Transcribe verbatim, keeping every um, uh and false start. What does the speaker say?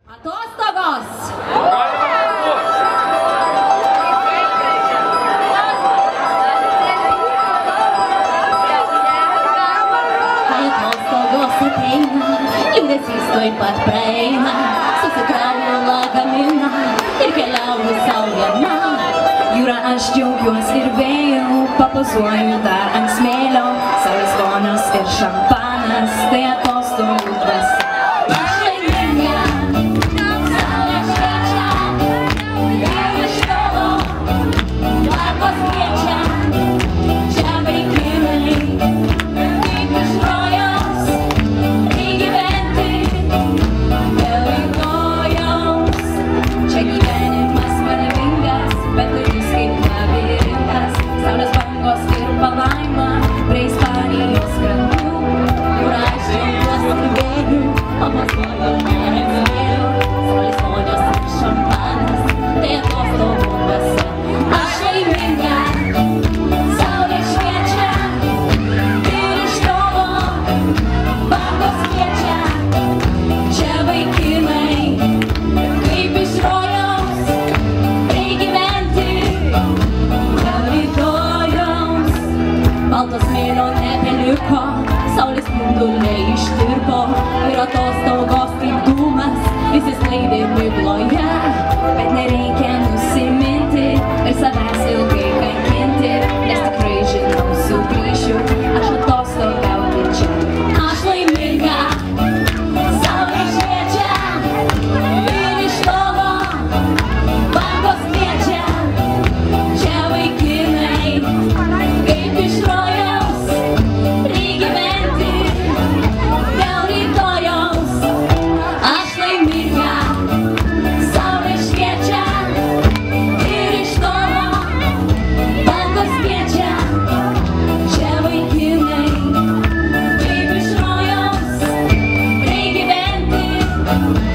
Atostogos! Kai atostogos ateina, liūdesys tuoj pat praeina, susikrauju lagaminą ir keliauju sau viena. Jūra aš džiaugiuos ir vėjau, papozuoju dar ant smėlio, saulės vonios ir šampanas, tai atostogų dvasia. Baltos smėlio nebeliko, saulės spinduliai ištirpo ir atostogos kaip dūmas išsisklaidė migloje. Bet nereikia nusiminti ir savęs ilgai kankinti, nes tikrai žinau sugrįšiu, aš atostogauti čia. Aš laiminga, saulė šviečia ir iš tolo bangos kviečia. Čia vaikinai kaip iš rojaus, reikia gyventi dėl rytojaus. Aš laiminga, saulė šviečia ir iš tolo bangos kviečia. Čia vaikinai kaip iš rojaus, reikia gyventi